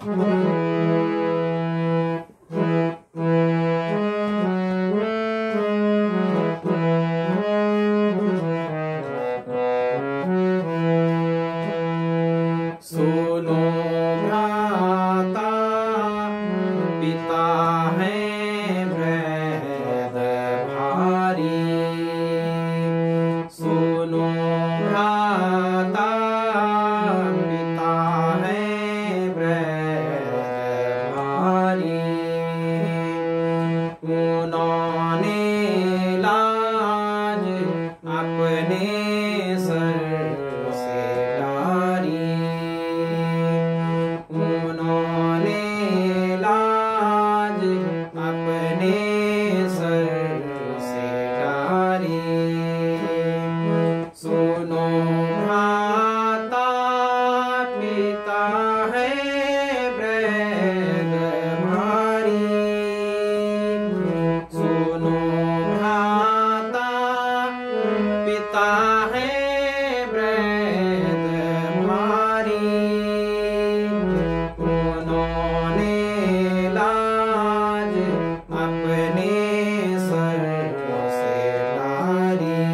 सुनो भ्राता पिता है वृहद भारी। सुनो भ्राता पिता है वृहद भारी। उन्होंने लाज अपने सर से डारी। उन्होंने लाज अपने सर से डारी। सुनो भ्राता पिता है वृहद भारी। सुनो भ्राता पिता है वृहद भारी। उन्होंने लाज अपने सर से डारी।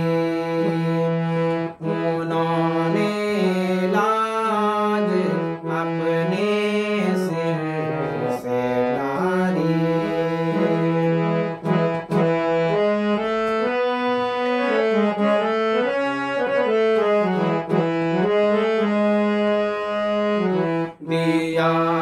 उन्होंने लाज अपने सिर से डारी। दिया